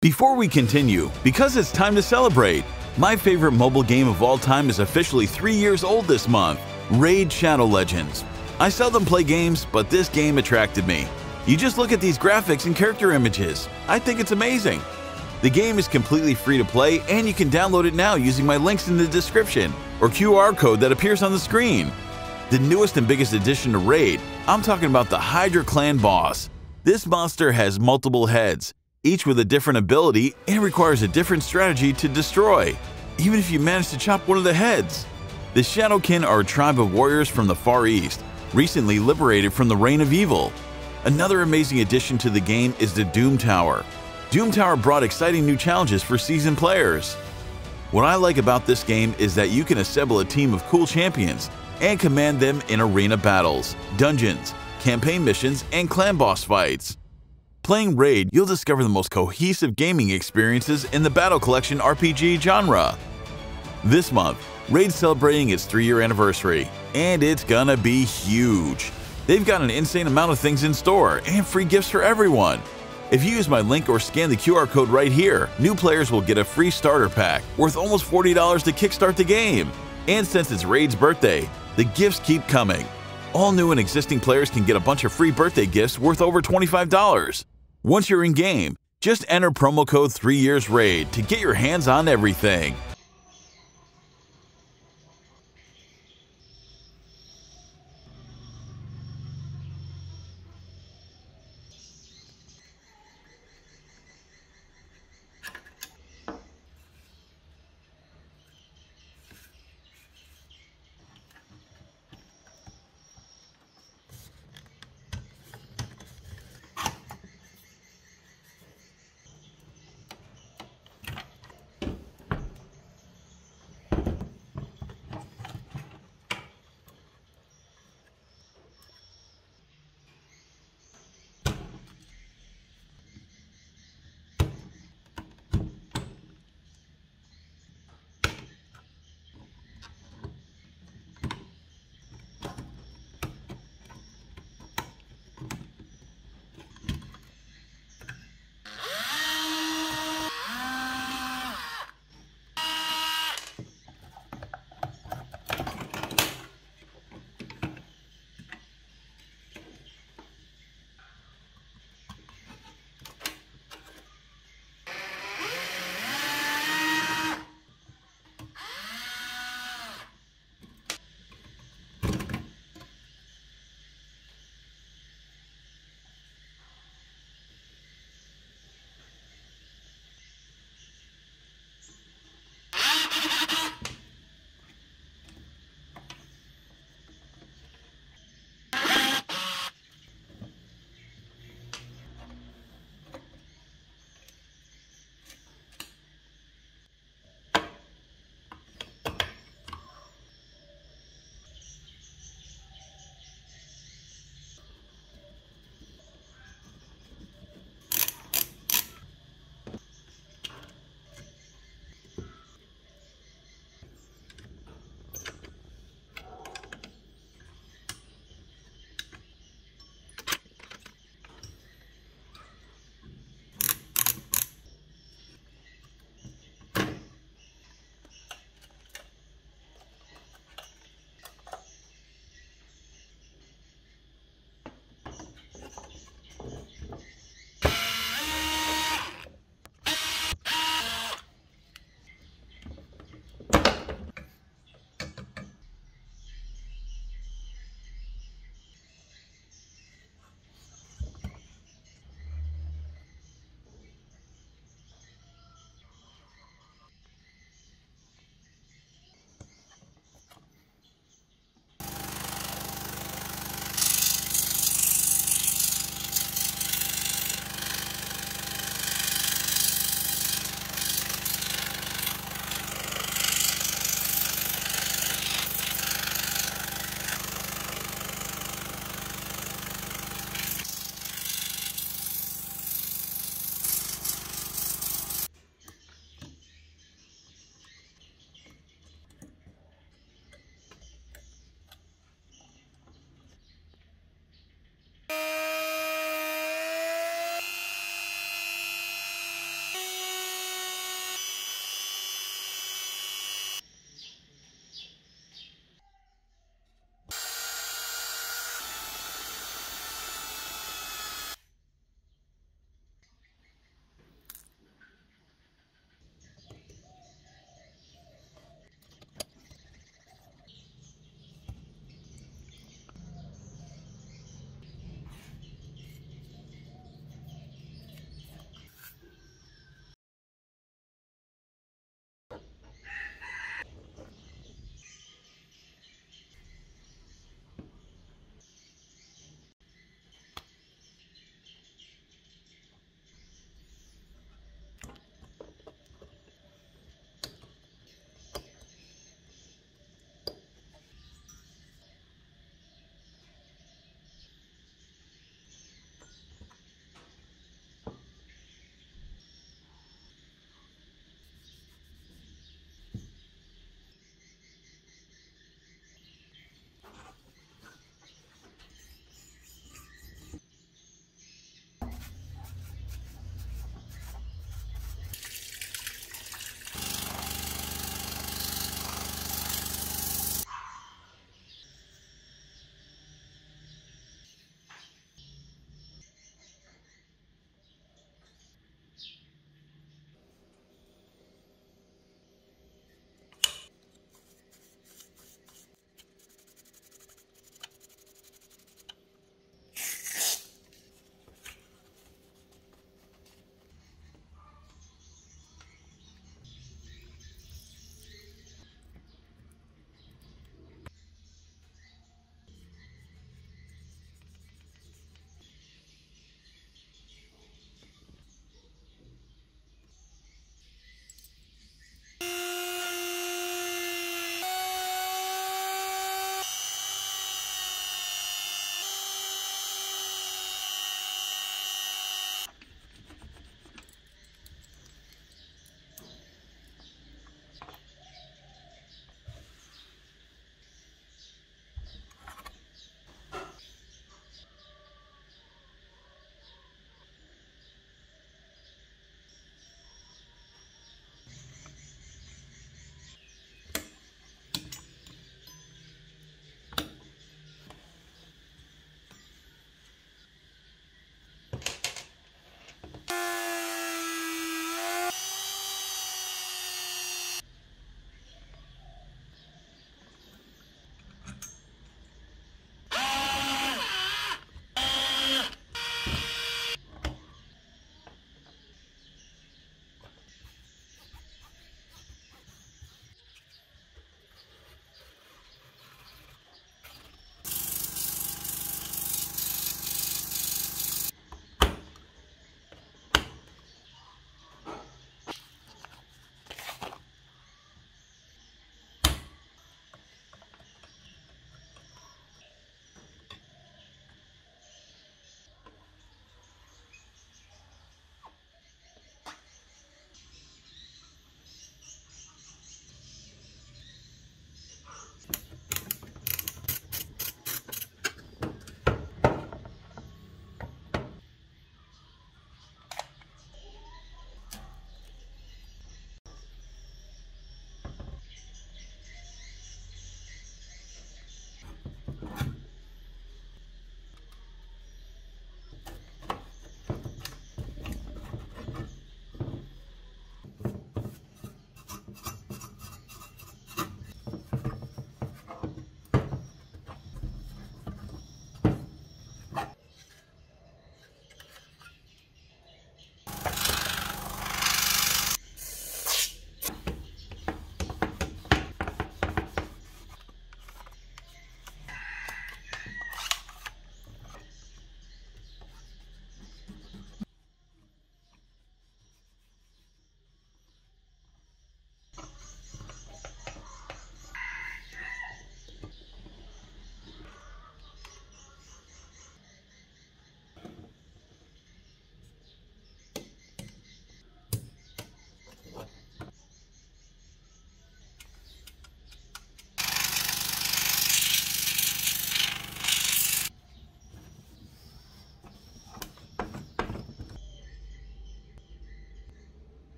Before we continue, because it's time to celebrate, my favorite mobile game of all time is officially 3 years old this month, Raid Shadow Legends. I seldom play games, but this game attracted me. You just look at these graphics and character images. I think it's amazing. The game is completely free to play, and you can download it now using my links in the description or QR code that appears on the screen. The newest and biggest addition to Raid, I'm talking about the Hydra Clan boss. This monster has multiple heads, each with a different ability, and requires a different strategy to destroy, even if you manage to chop one of the heads. The Shadowkin are a tribe of warriors from the Far East, recently liberated from the reign of evil. Another amazing addition to the game is the Doom Tower. Doom Tower brought exciting new challenges for seasoned players. What I like about this game is that you can assemble a team of cool champions and command them in arena battles, dungeons, campaign missions, and clan boss fights. Playing Raid, you'll discover the most cohesive gaming experiences in the Battle Collection RPG genre. This month, Raid's celebrating its 3-year anniversary, and it's gonna be huge. They've got an insane amount of things in store and free gifts for everyone. If you use my link or scan the QR code right here, new players will get a free starter pack worth almost $40 to kickstart the game. And since it's Raid's birthday, the gifts keep coming. All new and existing players can get a bunch of free birthday gifts worth over $25. Once you're in game, just enter promo code 3YearsRaid to get your hands on everything.